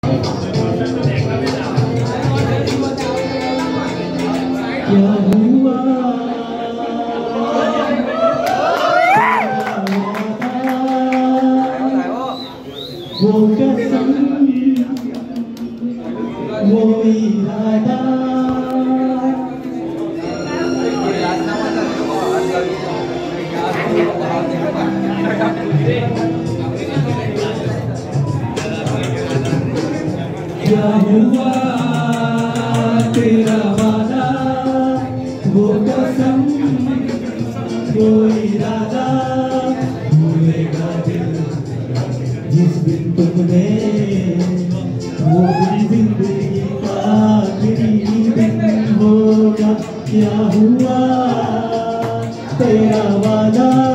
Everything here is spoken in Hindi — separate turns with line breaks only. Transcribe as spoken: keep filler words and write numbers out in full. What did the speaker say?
क्या हुआ वो कसम वो इरादा क्या हुआ तेरा वादा वो कसम वो इरादा भूलेगा दिल जिस दिन तुमने वो दिन जिंदगी का आखिरी दिन होगा क्या हुआ तेरा वादा